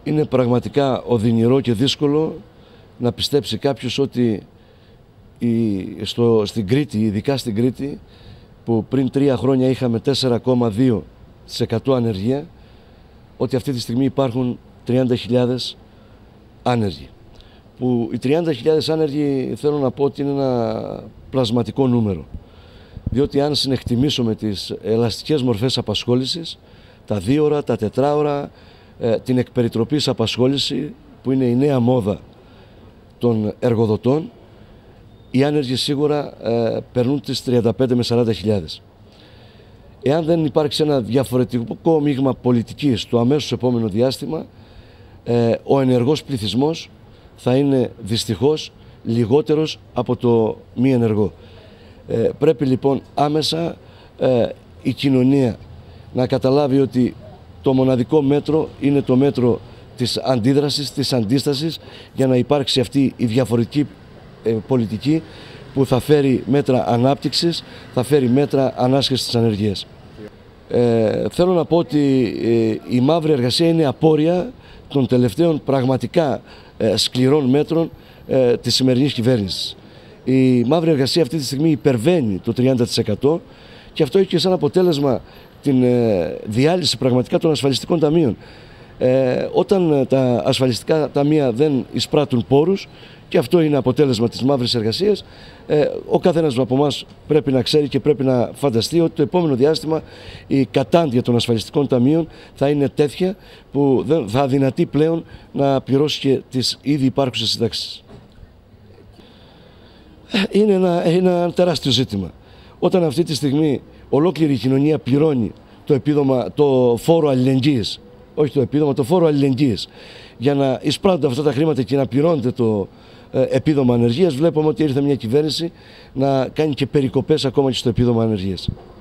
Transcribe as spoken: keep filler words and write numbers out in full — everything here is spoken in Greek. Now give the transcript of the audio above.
Είναι πραγματικά οδυνηρό και δύσκολο να πιστέψει κάποιος ότι η, στο, στην Κρήτη, ειδικά στην Κρήτη, που πριν τρία χρόνια είχαμε τέσσερα κόμμα δύο τοις εκατό ανεργία, ότι αυτή τη στιγμή υπάρχουν τριάντα χιλιάδες άνεργοι. Που οι τριάντα χιλιάδες άνεργοι θέλω να πω ότι είναι ένα πλασματικό νούμερο. Διότι αν συνεκτιμήσουμε τις ελαστικές μορφές απασχόλησης, τα δύο ώρα, τα τετράωρα, την εκπεριτροπής απασχόληση που είναι η νέα μόδα των εργοδοτών, οι άνεργοι σίγουρα ε, περνούν τις τριάντα πέντε με σαράντα χιλιάδες. Εάν δεν υπάρξει ένα διαφορετικό μείγμα πολιτικής το αμέσως επόμενο διάστημα, ε, ο ενεργός πληθυσμός θα είναι δυστυχώς λιγότερος από το μη ενεργό. Ε, πρέπει λοιπόν άμεσα ε, η κοινωνία να καταλάβει ότι το μοναδικό μέτρο είναι το μέτρο της αντίδρασης, της αντίστασης, για να υπάρξει αυτή η διαφορετική ε, πολιτική που θα φέρει μέτρα ανάπτυξης, θα φέρει μέτρα ανάσχεσης της ανεργίας. Ε, θέλω να πω ότι ε, η μαύρη εργασία είναι απόρρια των τελευταίων πραγματικά ε, σκληρών μέτρων ε, της σημερινής κυβέρνησης. Η μαύρη εργασία αυτή τη στιγμή υπερβαίνει το τριάντα τοις εκατό και αυτό έχει και σαν αποτέλεσμα την ε, διάλυση πραγματικά των ασφαλιστικών ταμείων. Ε, όταν τα ασφαλιστικά ταμεία δεν εισπράττουν πόρους, και αυτό είναι αποτέλεσμα της μαύρης εργασίας, ε, ο καθένας από εμάς πρέπει να ξέρει και πρέπει να φανταστεί ότι το επόμενο διάστημα η κατάντια των ασφαλιστικών ταμείων θα είναι τέτοια που δεν θα αδυνατεί πλέον να πληρώσει και τις ήδη υπάρχουσες συντάξεις. Είναι ένα, ένα τεράστιο ζήτημα. Όταν αυτή τη στιγμή ολόκληρη η κοινωνία πληρώνει το, επίδομα, το φόρο αλληλεγγύης, όχι το επίδομα, το φόρο αλληλεγγύης, για να εισπράττονται αυτά τα χρήματα και να πληρώνεται το ε, επίδομα ανεργίας, βλέπουμε ότι ήρθε μια κυβέρνηση να κάνει και περικοπές ακόμα και στο επίδομα ανεργίας.